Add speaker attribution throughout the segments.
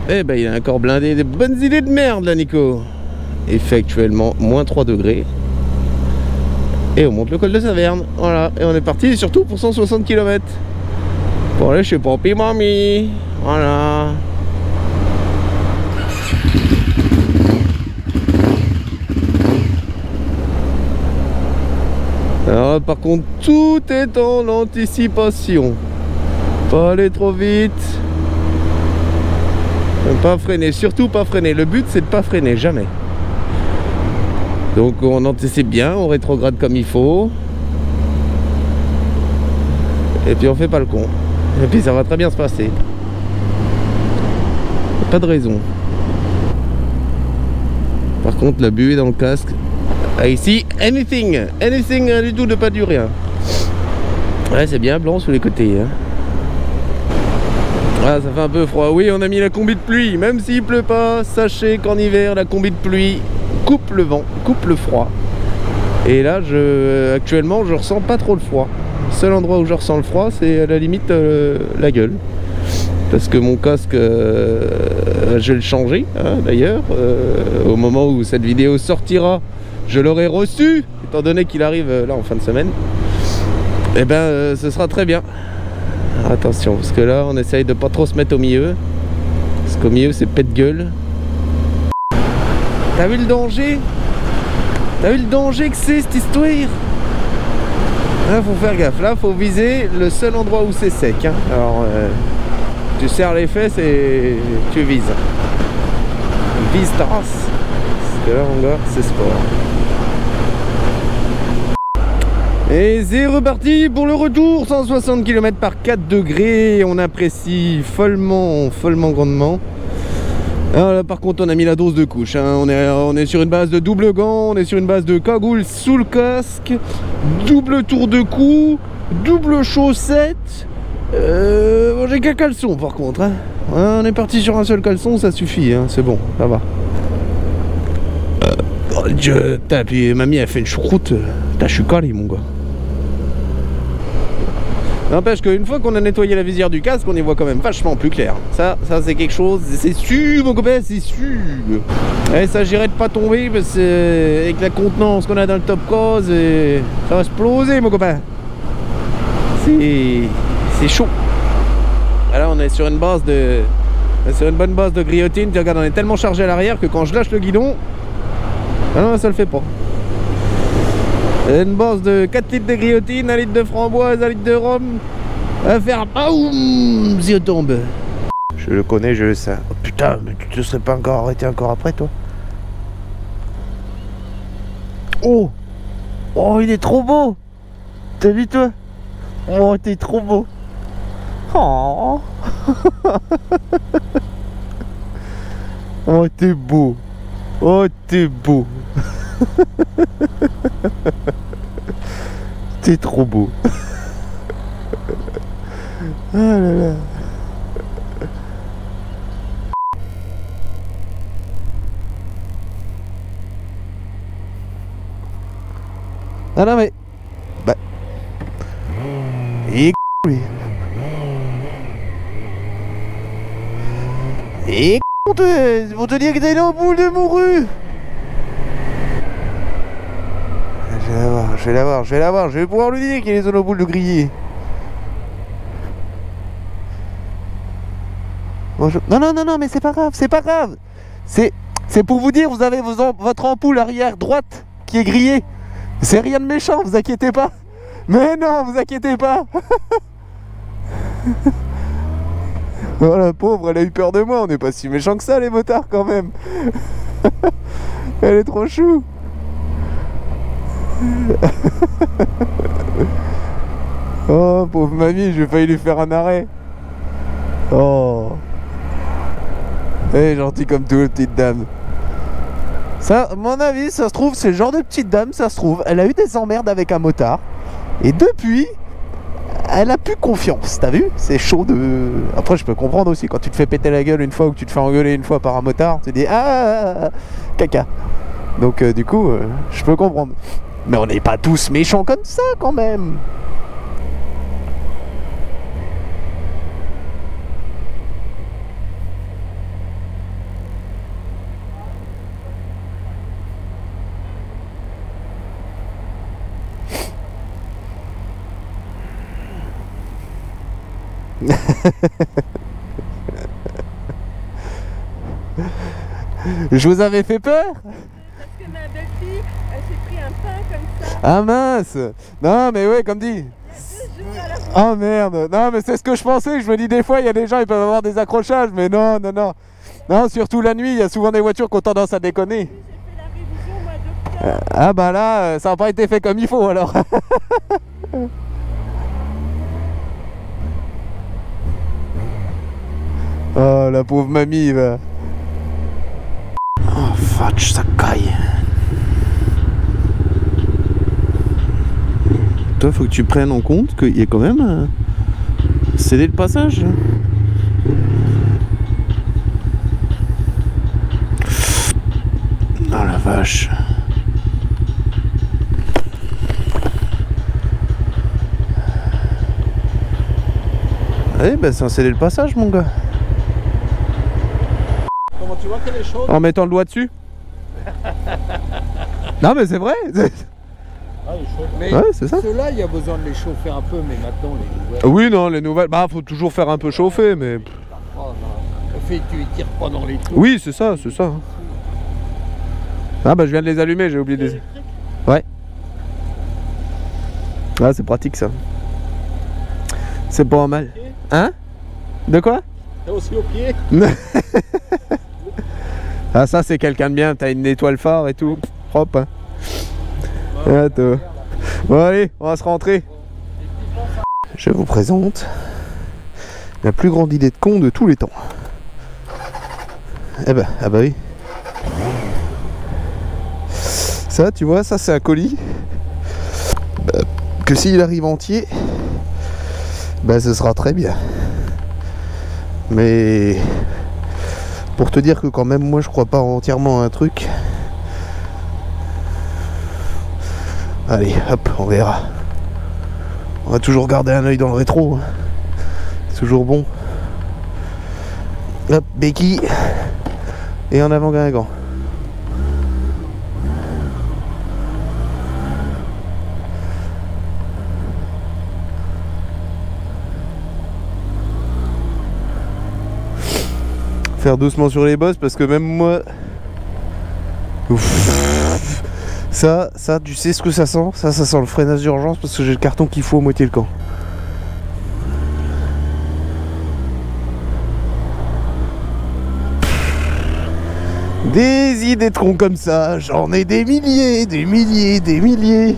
Speaker 1: Eh ben il a encore blindé des bonnes idées de merde là Nico. Il fait actuellement moins 3 degrés. Et on monte le col de Saverne. Voilà, et on est parti surtout pour 160 km. Pour aller chez Papy Mamie. Voilà. Alors par contre tout est en anticipation. Pas aller trop vite. Pas freiner, surtout pas freiner. Le but c'est de pas freiner, jamais. Donc on anticipe bien, on rétrograde comme il faut. Et puis on fait pas le con. Et puis ça va très bien se passer. Pas de raison. Par contre la buée dans le casque. Ah, ici, anything du tout de pas du rien. Ouais, c'est bien blanc sous les côtés. Hein. Ah, ça fait un peu froid. Oui, on a mis la combi de pluie. Même s'il pleut pas, sachez qu'en hiver, la combi de pluie coupe le vent, coupe le froid. Et là, actuellement, je ressens pas trop le froid. Le seul endroit où je ressens le froid, c'est à la limite la gueule. Parce que mon casque, je vais le changer, hein, d'ailleurs. Au moment où cette vidéo sortira, je l'aurai reçu, étant donné qu'il arrive là en fin de semaine. Et ben ce sera très bien. Attention, parce que là on essaye de pas trop se mettre au milieu. Parce qu'au milieu c'est pète-gueule. T'as vu le danger? T'as vu le danger que c'est cette histoire? Là faut faire gaffe, là faut viser le seul endroit où c'est sec. Hein. Alors tu serres les fesses et tu vises. Vise ta race. Parce que là mon gars c'est sport. Et c'est reparti pour le retour, 160 km par 4 degrés, on apprécie follement grandement. Alors là par contre on a mis la dose de couche, hein. on est sur une base de double gant, on est sur une base de cagoule sous le casque, double tour de cou, double chaussette, bon, j'ai qu'un caleçon par contre, hein. On est parti sur un seul caleçon, ça suffit, hein. C'est bon, ça va. Oh Dieu, puis mamie a fait une choucroute, je suis calé mon gars. N'empêche qu'une fois qu'on a nettoyé la visière du casque, on y voit quand même vachement plus clair. Ça c'est quelque chose, c'est sûr mon copain, c'est sûr. Et il s'agirait de pas tomber parce que avec la contenance qu'on a dans le top cause, ça va exploser mon copain. C'est chaud. Alors on est sur une base de, sur une bonne base de griotine. Tu regardes, on est tellement chargé à l'arrière que quand je lâche le guidon, ah non ça le fait pas. Une base de 4 litres de griotine, 1 litre de framboise, 1 litre de rhum. À faire boum, si on tombe. Je le connais, je le sais. Oh putain, mais tu te serais pas encore arrêté encore après toi? Oh, oh il est trop beau. T'as vu toi? Oh t'es trop beau. Oh, oh t'es beau. Oh t'es beau. T'es trop beau. Ah là là. Ah non mais bah et lui. Et pour te dire que t'es là au bout de morue. Je vais pouvoir lui dire qu'il est dans le boule de griller. Bonjour. Non, mais c'est pas grave. C'est pour vous dire, vous avez votre ampoule arrière droite qui est grillée. C'est rien de méchant, vous inquiétez pas. Mais non, vous inquiétez pas. Oh la pauvre, elle a eu peur de moi, on n'est pas si méchants que ça les motards quand même. Elle est trop chou. Oh pauvre mamie, j'ai failli lui faire un arrêt. Oh, elle est gentille comme tout, petite dame. Ça, à mon avis, ça se trouve, c'est le genre de petite dame, ça se trouve, elle a eu des emmerdes avec un motard. Et depuis, elle a plus confiance, t'as vu? C'est chaud de... Après, je peux comprendre aussi, quand tu te fais péter la gueule une fois ou que tu te fais engueuler une fois par un motard, tu te dis, ah, caca. Donc du coup, je peux comprendre. Mais on n'est pas tous méchants comme ça quand même. Je vous avais fait peur?
Speaker 2: Parce que ma belle-fille, elle s'est pris un pain comme ça.
Speaker 1: Ah mince. Non mais ouais, comme dit.
Speaker 2: Il y a 2 jours à la fois.
Speaker 1: Oh merde. Non mais c'est ce que je pensais. Je me dis des fois il y a des gens ils peuvent avoir des accrochages. Mais non, non, non. Non, surtout la nuit, il y a souvent des voitures qui ont tendance à déconner.
Speaker 2: J'ai fait la révision au mois d'octobre.
Speaker 1: Ah bah là, ça n'a pas été fait comme il faut alors. Oh la pauvre mamie va. Oh fatch, ça caille. Toi faut que tu prennes en compte qu'il y a quand même céder le passage. Oh la vache. Eh ben c'est un céder le passage mon gars.
Speaker 3: Comment tu vois qu'elle est chaude?
Speaker 1: En mettant le doigt dessus. Non mais c'est vrai.
Speaker 3: Ah, elle est chaude. Mais
Speaker 1: Ouais c'est ça.
Speaker 3: ceux-là, il y a besoin de les chauffer un peu, mais maintenant les nouvelles.
Speaker 1: Oui non les nouvelles. Bah faut toujours faire un peu chauffer mais.
Speaker 3: Oh, non. Le fait que tu les tires pas dans les trous.
Speaker 1: Oui c'est ça, c'est ça. Ah bah je viens de les allumer, j'ai oublié de les. Ouais. Ah c'est pratique ça. C'est pas mal. Hein? De quoi?
Speaker 3: T'as aussi au pied?
Speaker 1: Ah ça c'est quelqu'un de bien, t'as une étoile phare et tout. Propre hein. Ah, toi. Bon allez, on va se rentrer. Je vous présente la plus grande idée de con de tous les temps. Eh ben, ah bah oui. Ça, tu vois, ça c'est un colis que s'il arrive entier, bah ce sera très bien. Mais pour te dire que quand même, moi je crois pas entièrement à un truc. Allez, hop, on verra. On va toujours garder un œil dans le rétro. C'est toujours bon. Hop, béquille. Et en avant Guingamp. Faire doucement sur les bosses parce que même moi... Ouf. Ça, tu sais ce que ça sent? Ça sent le freinage d'urgence parce que j'ai le carton qu'il faut au moitié le camp. Des idées de cons comme ça, j'en ai des milliers, des milliers, des milliers.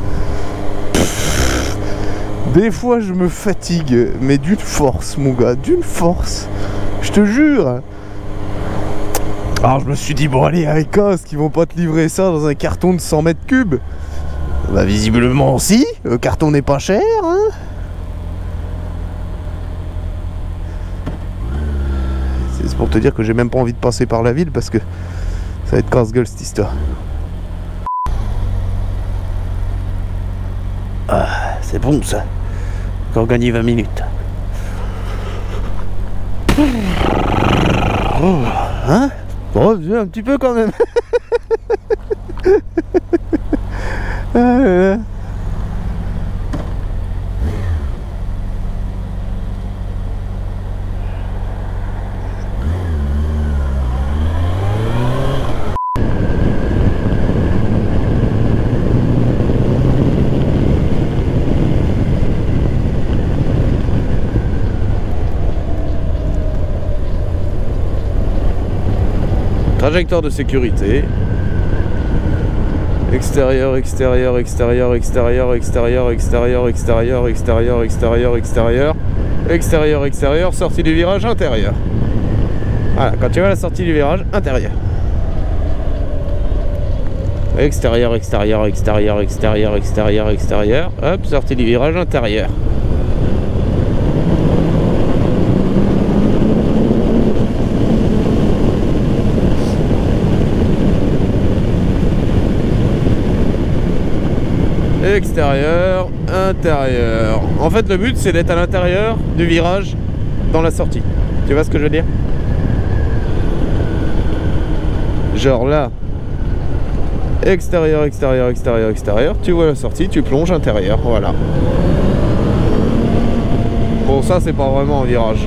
Speaker 1: Des fois je me fatigue, mais d'une force mon gars, d'une force. Je te jure. Alors je me suis dit bon allez avec Cos qui vont pas te livrer ça dans un carton de 100 mètres cubes. Bah visiblement si, le carton n'est pas cher hein. C'est pour te dire que j'ai même pas envie de passer par la ville parce que ça va être casse-gueule cette histoire. Ah c'est bon ça. Encore gagné 20 minutes. Oh, hein? Bon, un petit peu quand même. Ah là là. Trajectoire de sécurité. Extérieur, extérieur, extérieur, extérieur, extérieur, extérieur, extérieur, extérieur, extérieur, extérieur, extérieur, extérieur, sortie du virage intérieur. Voilà, quand tu vas à la sortie du virage intérieur. Extérieur, extérieur, extérieur, extérieur, extérieur, extérieur. Hop, sortie du virage intérieur. Extérieur, intérieur. En fait le but c'est d'être à l'intérieur du virage dans la sortie. Tu vois ce que je veux dire? Genre là. Extérieur, extérieur, extérieur, extérieur. Tu vois la sortie, tu plonges intérieur. Voilà. Bon, ça c'est pas vraiment un virage.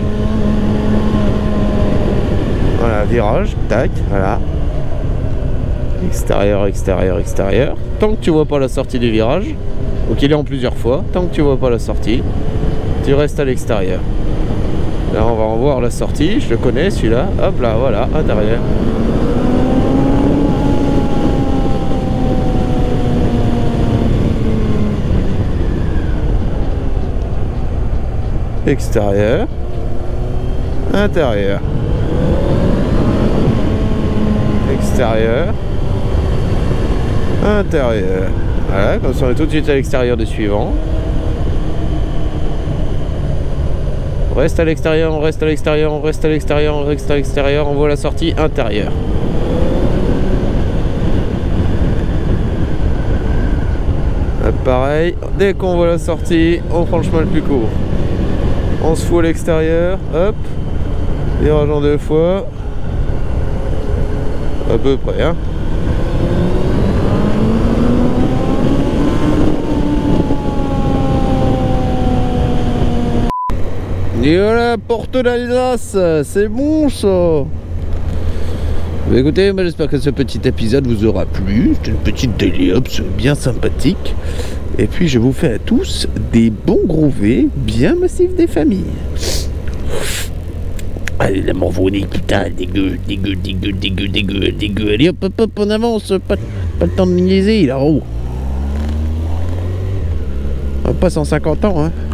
Speaker 1: Voilà, virage, tac, voilà. Extérieur, extérieur, extérieur. Tant que tu vois pas la sortie du virage, ou qu'il est en plusieurs fois, tant que tu vois pas la sortie, tu restes à l'extérieur. Là on va en voir la sortie, je le connais celui-là. Hop là, voilà, intérieur. Extérieur, intérieur, extérieur, intérieur. Voilà, comme ça on est tout de suite à l'extérieur du suivant. On reste à l'extérieur, on reste à l'extérieur, on reste à l'extérieur, on reste à l'extérieur, on voit la sortie intérieure. Pareil, dès qu'on voit la sortie, on prend le chemin le plus court. On se fout à l'extérieur, hop, virage en 2 fois, à peu près, hein. Et voilà, porte d'Alsace, c'est bon ça. Écoutez, j'espère que ce petit épisode vous aura plu. C'était une petite daily ops bien sympathique. Et puis je vous fais à tous des bons gros V bien massifs des familles. Allez, la morvonnée, putain, dégueu, dégueu, dégueu, dégueu, dégueu, dégueu. Allez, hop, hop, hop, on avance, pas le temps de niaiser là-haut. Pas 150 ans, hein.